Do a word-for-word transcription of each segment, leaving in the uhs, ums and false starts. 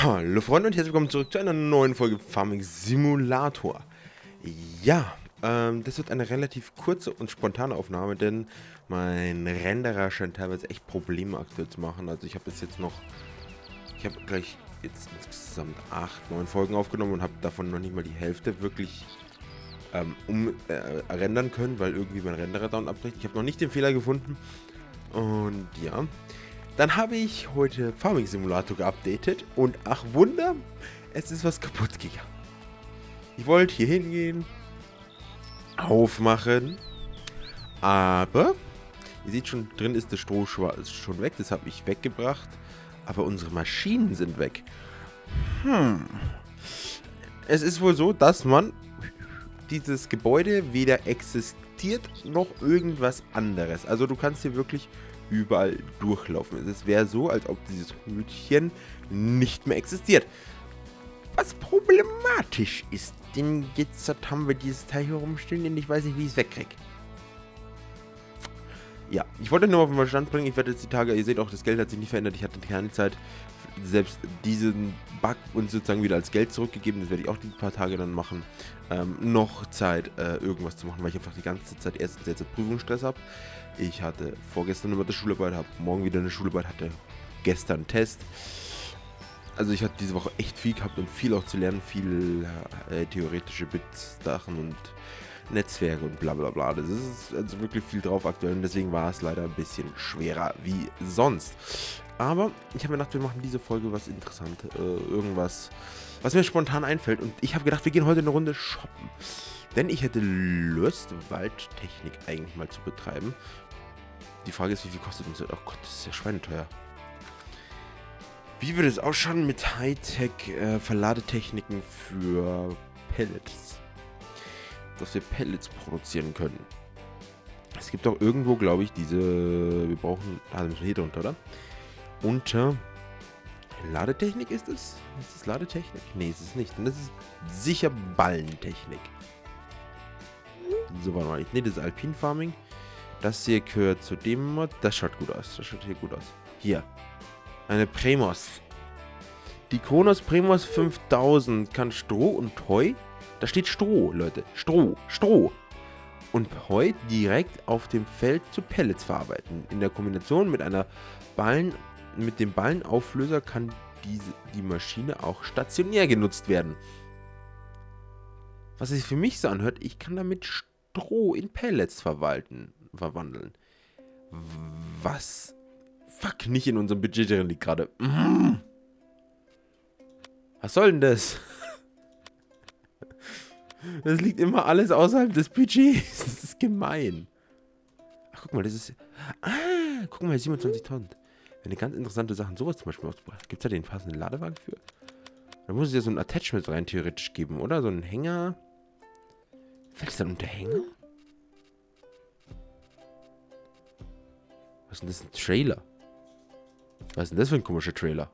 Hallo Freunde und herzlich willkommen zurück zu einer neuen Folge Farming Simulator. Ja, ähm, das wird eine relativ kurze und spontane Aufnahme, denn mein Renderer scheint teilweise echt Probleme aktuell zu machen. Also ich habe bis jetzt noch, ich habe gleich jetzt insgesamt acht, neun Folgen aufgenommen und habe davon noch nicht mal die Hälfte wirklich ähm, um äh, rendern können, weil irgendwie mein Renderer down abbricht. Ich habe noch nicht den Fehler gefunden und ja. Dann habe ich heute Farming Simulator geupdatet und ach Wunder, es ist was kaputt gegangen. Ich wollte hier hingehen, aufmachen, aber ihr seht schon, drin ist das Stroh schon weg, das habe ich weggebracht, aber unsere Maschinen sind weg. Hm. Es ist wohl so, dass man dieses Gebäude weder existiert noch irgendwas anderes. Also du kannst hier wirklich überall durchlaufen. Es wäre so, als ob dieses Höhlchen nicht mehr existiert. Was problematisch ist, denn jetzt haben wir dieses Teil hier rumstehen und ich weiß nicht, wie ich es wegkriege. Ja, ich wollte nur auf den Verstand bringen, ich werde jetzt die Tage, ihr seht auch, das Geld hat sich nicht verändert, ich hatte keine Zeit, selbst diesen Bug uns sozusagen wieder als Geld zurückgegeben, das werde ich auch die paar Tage dann machen, ähm, noch Zeit, äh, irgendwas zu machen, weil ich einfach die ganze Zeit erstens jetzt Prüfungsstress habe. Ich hatte vorgestern immer eine Schularbeit, habe morgen wieder eine Schularbeit, hatte gestern einen Test. Also ich hatte diese Woche echt viel gehabt und viel auch zu lernen, viel äh, theoretische Bit-Sachen und Netzwerke und bla bla bla. Das ist also wirklich viel drauf aktuell und deswegen war es leider ein bisschen schwerer wie sonst. Aber ich habe mir gedacht, wir machen diese Folge was Interessantes, äh, irgendwas, was mir spontan einfällt. Und ich habe gedacht, wir gehen heute eine Runde shoppen. Denn ich hätte Lust, Waldtechnik eigentlich mal zu betreiben. Die Frage ist, wie viel kostet uns das? Oh Gott, das ist ja schweineteuer. Wie würde es ausschauen mit Hightech äh, Verladetechniken für Pellets? Dass wir Pellets produzieren können. Es gibt auch irgendwo, glaube ich, diese... Wir brauchen... Ah, da müssen wir hier drunter, oder? Unter... Ladetechnik ist es? Ist es Ladetechnik? Nee, ist es nicht. Und das ist sicher Ballentechnik. So, warte mal. Nee, das ist Alpine Farming. Das hier gehört zu dem Mod. Das schaut gut aus. Das schaut hier gut aus. Hier. Eine Premos. Die Kronos Premos fünftausend kann Stroh und Heu. Da steht Stroh, Leute. Stroh. Stroh. Und Heu direkt auf dem Feld zu Pellets verarbeiten. In der Kombination mit einer Ballen, mit dem Ballenauflöser kann diese, die Maschine auch stationär genutzt werden. Was sich für mich so anhört, ich kann damit Stroh in Pellets verwalten, verwandeln. Was? Fuck, nicht in unserem Budget drin liegt gerade. Mm. Was soll denn das? Das liegt immer alles außerhalb des Budgets. Das ist gemein. Ach, guck mal, das ist... Ah, guck mal, siebenundzwanzigtausend. Eine ganz interessante Sache. Sowas zum Beispiel auszubauen. Gibt es da den passenden Ladewagen für? Da muss es ja so ein Attachment rein theoretisch geben, oder? So ein Hänger. Fällt es dann unter Hänger? Was ist denn das? Ein Trailer? Was ist denn das für ein komischer Trailer?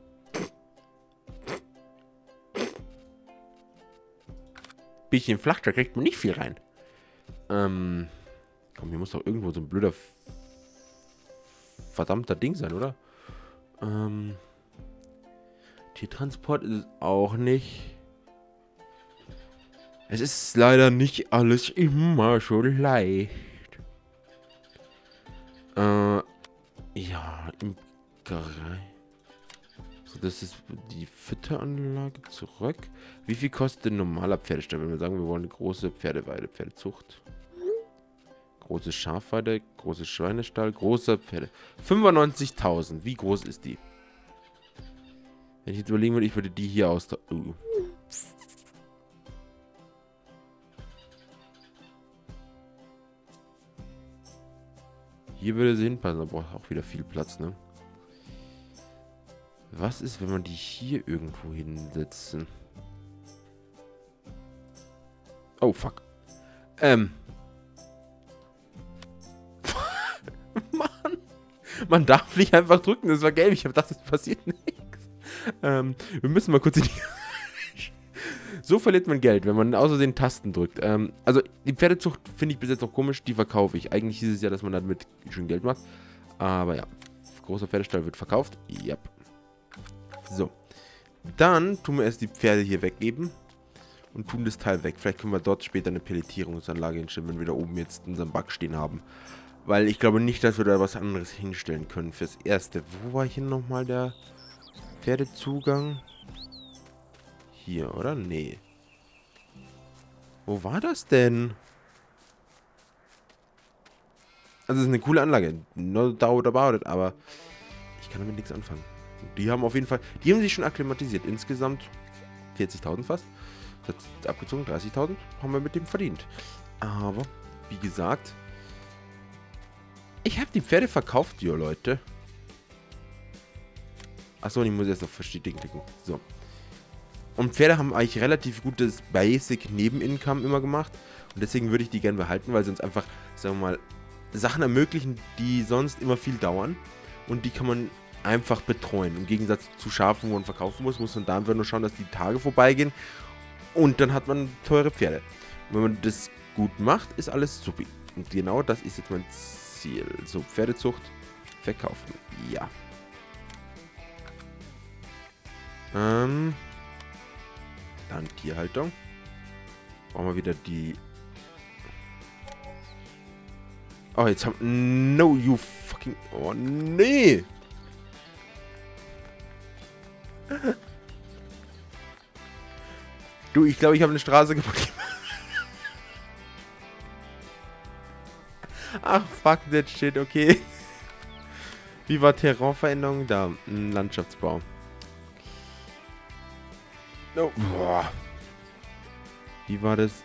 Bisschen flach, da kriegt man nicht viel rein. Ähm. Komm, hier muss doch irgendwo so ein blöder verdammter Ding sein, oder? Ähm. Tiertransport ist es auch nicht. Es ist leider nicht alles immer so leicht. Äh. Ja, Imkerei. So, das ist die Fütteranlage zurück. Wie viel kostet ein normaler Pferdestall? Wenn wir sagen, wir wollen eine große Pferdeweide, Pferdezucht. Große Schafweide, große Schweinestall, großer Pferde. fünfundneunzigtausend. Wie groß ist die? Wenn ich jetzt überlegen würde, ich würde die hier aus... Uh. Hier würde sie hinpassen, aber braucht auch wieder viel Platz, ne? Was ist, wenn man die hier irgendwo hinsetzen? Oh, fuck. Ähm. Mann. Man darf nicht einfach drücken, das war gelb. Ich habe gedacht, es passiert nichts. Ähm, wir müssen mal kurz in die... So verliert man Geld, wenn man außerdem Tasten drückt. Ähm, also, die Pferdezucht finde ich bis jetzt noch komisch, die verkaufe ich. Eigentlich hieß es ja, dass man damit schön Geld macht. Aber ja, großer Pferdestall wird verkauft. Yep. So. Dann tun wir erst die Pferde hier weggeben. Und tun das Teil weg. Vielleicht können wir dort später eine Pelletierungsanlage hinstellen, wenn wir da oben jetzt unseren Bug stehen haben. Weil ich glaube nicht, dass wir da was anderes hinstellen können fürs Erste. Wo war hier nochmal der Pferdezugang? Hier, oder? Nee. Wo war das denn? Also es ist eine coole Anlage. No doubt about it, aber ich kann damit nichts anfangen. Die haben auf jeden Fall, die haben sich schon akklimatisiert. Insgesamt vierzigtausend fast. Das abgezogen, dreißigtausend haben wir mit dem verdient. Aber, wie gesagt, ich habe die Pferde verkauft, jo Leute. Achso, und ich muss erst auf Verstetigen klicken. So. Und Pferde haben eigentlich relativ gutes Basic-Neben-Income immer gemacht. Und deswegen würde ich die gerne behalten, weil sie uns einfach, sagen wir mal, Sachen ermöglichen, die sonst immer viel dauern. Und die kann man einfach betreuen. Im Gegensatz zu Schafen, wo man verkaufen muss, muss man da einfach nur schauen, dass die Tage vorbeigehen. Und dann hat man teure Pferde. Und wenn man das gut macht, ist alles supi. Und genau das ist jetzt mein Ziel. So, Pferdezucht verkaufen. Ja. Ähm. Dann Tierhaltung. Brauchen wir wieder die... Oh, jetzt haben... No, you fucking... Oh, nee! Du, ich glaube, ich habe eine Straße kaputt gemacht. Ach, fuck that shit, okay. Wie war Terrainveränderung? Da, ein Landschaftsbau. No. Boah. Wie war das?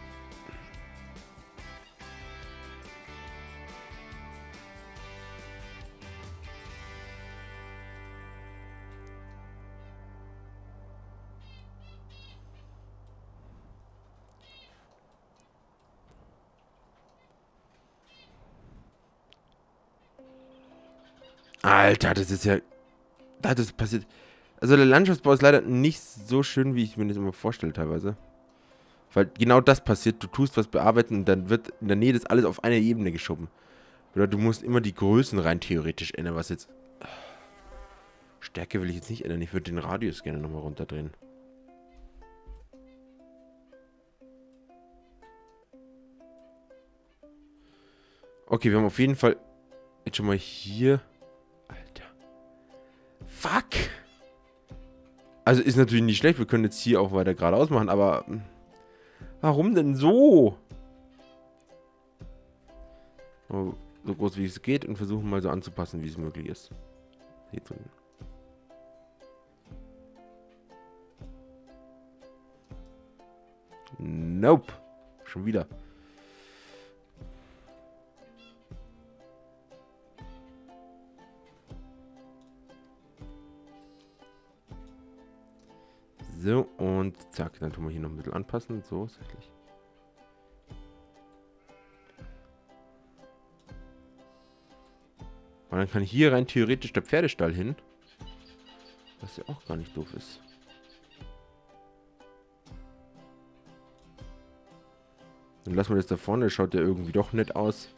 Alter, das ist ja... Das ist passiert... Also der Landschaftsbau ist leider nicht so schön, wie ich mir das immer vorstelle teilweise. Weil genau das passiert. Du tust was bearbeiten und dann wird in der Nähe das alles auf eine Ebene geschoben. Oder du musst immer die Größen rein theoretisch ändern, was jetzt... Stärke will ich jetzt nicht ändern. Ich würde den Radius gerne nochmal runterdrehen. Okay, wir haben auf jeden Fall... Jetzt schon mal hier... Alter. Fuck! Also ist natürlich nicht schlecht. Wir können jetzt hier auch weiter geradeaus machen, aber... Warum denn so? Oh, so groß wie es geht und versuchen mal so anzupassen, wie es möglich ist. Hier drin. Nope. Schon wieder. So, und zack, dann tun wir hier noch ein bisschen anpassen. So, tatsächlich. Und dann kann hier rein theoretisch der Pferdestall hin. Was ja auch gar nicht doof ist. Dann lassen wir das da vorne. Das schaut ja irgendwie doch nett aus.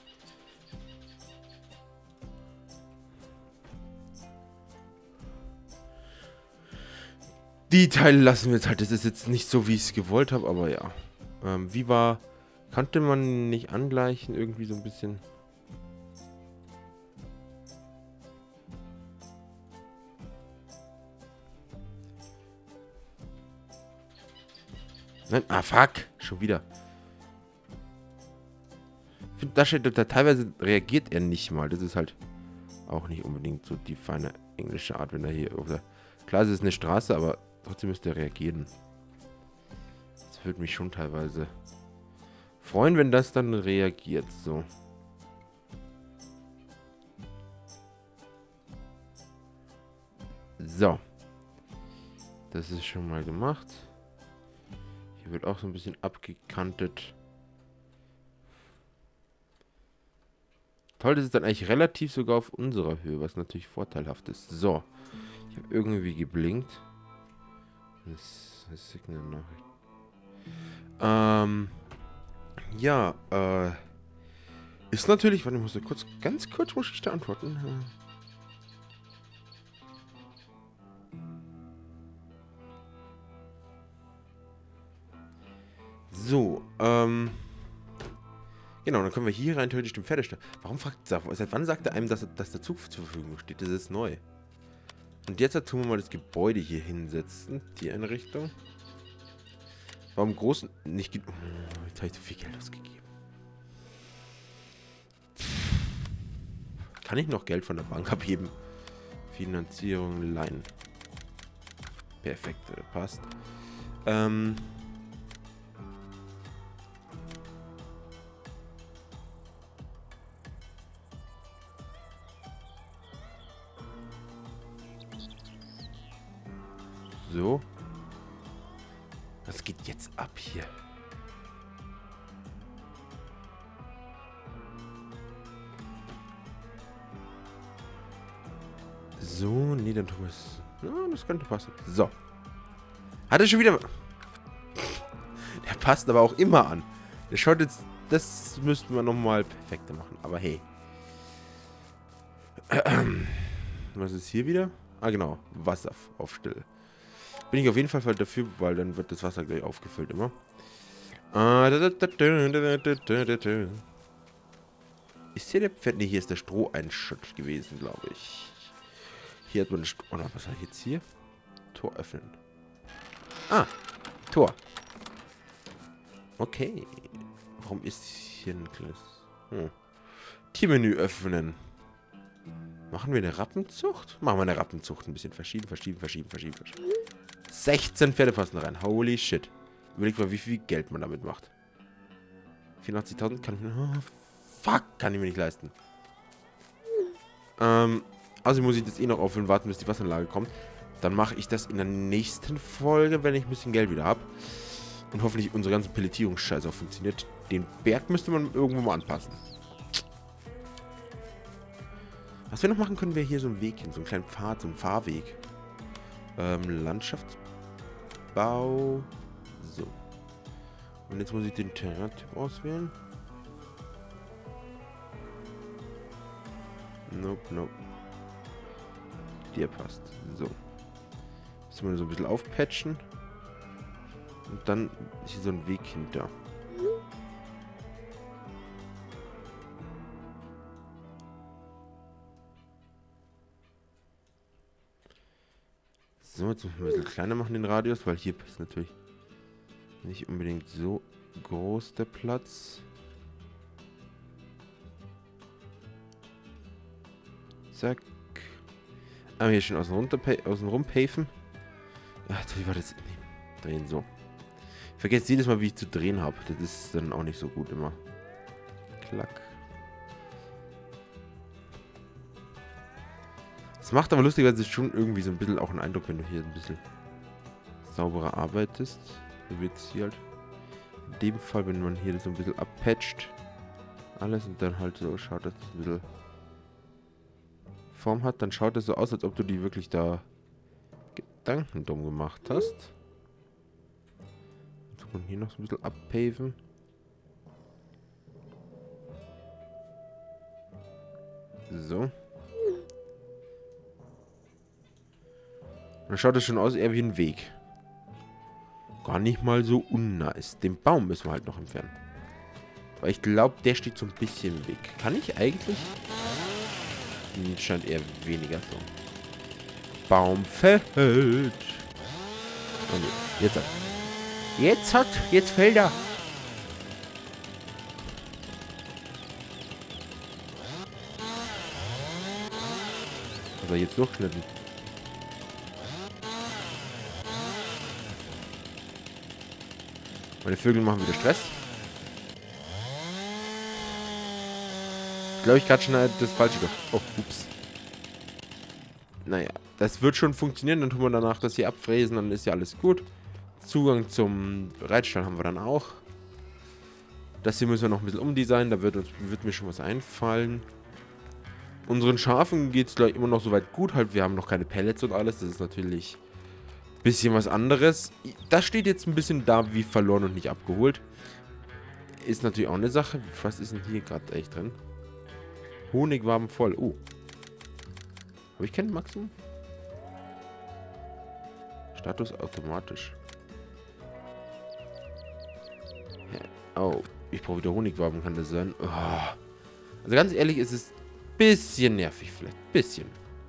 Die Teile lassen wir jetzt halt. Das ist jetzt nicht so, wie ich es gewollt habe, aber ja. Ähm, wie war... Konnte man nicht angleichen? Irgendwie so ein bisschen... Nein, ah, fuck. Schon wieder. Ich finde, da steht da teilweise reagiert er nicht mal. Das ist halt auch nicht unbedingt so die feine englische Art, wenn er hier auf der... Klar, es ist eine Straße, aber trotzdem müsste er reagieren. Das würde mich schon teilweise freuen, wenn das dann reagiert. So. So. Das ist schon mal gemacht. Hier wird auch so ein bisschen abgekantet. Toll, das ist dann eigentlich relativ sogar auf unserer Höhe, was natürlich vorteilhaft ist. So. Ich habe irgendwie geblinkt. Das ist Signal-Nachricht. Ähm. Ja, äh. Ist natürlich. Warte, ich muss da kurz. Ganz kurz muss ich da antworten. So, ähm... Genau, dann können wir hier rein theoretisch den Pferdestall. Warum fragt... Seit wann sagt er einem, dass, dass der Zug zur Verfügung steht? Das ist neu. Und jetzt tun wir mal das Gebäude hier hinsetzen. Die Einrichtung. Warum großen... Nicht... Oh, jetzt habe ich zu viel Geld ausgegeben. Kann ich noch Geld von der Bank abheben? Finanzierung, Leihen. Perfekt, passt. Ähm... So. Was geht jetzt ab hier? So, nee, dann tun wir es. Ja, das könnte passen. So. Hat er schon wieder... Der passt aber auch immer an. Der schaut jetzt... Das müssten wir nochmal perfekter machen. Aber hey. Was ist hier wieder? Ah, genau. Wasser auf Still. Bin ich auf jeden Fall dafür, weil dann wird das Wasser gleich aufgefüllt immer. Ist hier der Pferd? Ne, hier ist der Stroheinschutt gewesen, glaube ich. Hier hat man... Oh, was habe ich jetzt hier? Tor öffnen. Ah, Tor. Okay. Warum ist hier ein kleines... Hm. Tiermenü öffnen. Machen wir eine Rappenzucht? Machen wir eine Rappenzucht. Ein bisschen verschieben, verschieben, verschieben, verschieben, verschieben. sechzehn Pferde passen rein. Holy shit. Überleg mal, wie viel Geld man damit macht. vierundachtzigtausend kann ich mir... Oh, fuck, kann ich mir nicht leisten. Ähm, also muss ich das eh noch auffüllen, warten, bis die Wasseranlage kommt. Dann mache ich das in der nächsten Folge, wenn ich ein bisschen Geld wieder habe. Und hoffentlich unsere ganze Pelletierungsscheiße auch funktioniert. Den Berg müsste man irgendwo mal anpassen. Was wir noch machen können, wäre hier so ein Weg hin. So einen kleinen Pfad, so einen Fahrweg. Ähm, Landschaftsbau. So. Und jetzt muss ich den Terrain-Typ auswählen. Nope, nope. Der passt. So. Müssen wir so ein bisschen aufpatchen. Und dann ist hier so ein Weg hinter. So, jetzt müssen wir ein bisschen kleiner machen den Radius, weil hier ist natürlich nicht unbedingt so groß der Platz. Zack. Ah, hier schon außen, runter, außen rum paven. Ach, wie war das? Nee, drehen so. Ich vergesse jedes Mal, wie ich zu drehen habe. Das ist dann auch nicht so gut immer. Klack. Es macht aber lustigerweise schon irgendwie so ein bisschen auch einen Eindruck, wenn du hier ein bisschen sauberer arbeitest. So wird es hier halt. In dem Fall, wenn man hier so ein bisschen abpatcht. Alles und dann halt so schaut, dass es ein bisschen Form hat, dann schaut es so aus, als ob du die wirklich da Gedanken dumm gemacht hast. Jetzt kann man hier noch so ein bisschen abpaven. So. Dann schaut es schon aus eher wie ein Weg. Gar nicht mal so unnice. Den Baum müssen wir halt noch entfernen. Weil ich glaube, der steht so ein bisschen im Weg. Kann ich eigentlich... Hm, scheint eher weniger so. Baum fällt. Oh nee, jetzt hat. Jetzt hat. Jetzt fällt er. Aber jetzt durchschnitten. Meine Vögel machen wieder Stress. Glaube ich gerade schon das falsche durch. Oh, ups. Naja, das wird schon funktionieren. Dann tun wir danach das hier abfräsen. Dann ist ja alles gut. Zugang zum Reitstall haben wir dann auch. Das hier müssen wir noch ein bisschen umdesignen. Da wird, uns, wird mir schon was einfallen. Unseren Schafen geht es gleich immer noch soweit gut. Halt, wir haben noch keine Pellets und alles. Das ist natürlich ein bisschen was anderes. Das steht jetzt ein bisschen da wie verloren und nicht abgeholt. Ist natürlich auch eine Sache. Was ist denn hier gerade echt drin? Honigwaben voll. Oh. Habe ich kein Maximum? Status automatisch. Oh, ich brauche wieder Honigwaben, kann das sein? Oh. Also ganz ehrlich, ist es ein bisschen nervig vielleicht. Bisschen.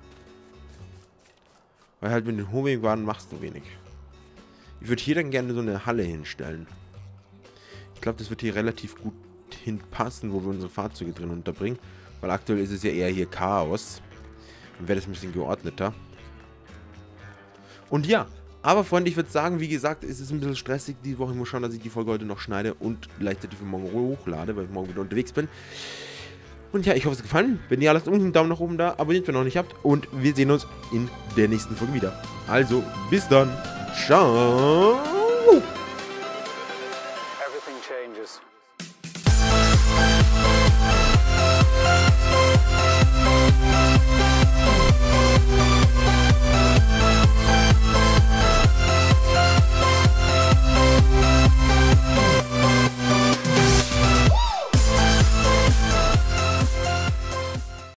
Weil halt mit den Honigwaben machst du wenig. Ich würde hier dann gerne so eine Halle hinstellen. Ich glaube, das wird hier relativ gut hinpassen, wo wir unsere Fahrzeuge drin unterbringen. Weil aktuell ist es ja eher hier Chaos. Dann wäre das ein bisschen geordneter. Und ja, aber Freunde, ich würde sagen, wie gesagt, ist es ein bisschen stressig die Woche. Ich muss schauen, dass ich die Folge heute noch schneide und gleichzeitig für morgen hochlade, weil ich morgen wieder unterwegs bin. Und ja, ich hoffe, es hat gefallen. Wenn ihr lasst unten einen Daumen nach oben da, abonniert, wenn ihr noch nicht habt. Und wir sehen uns in der nächsten Folge wieder. Also, bis dann. Ciao.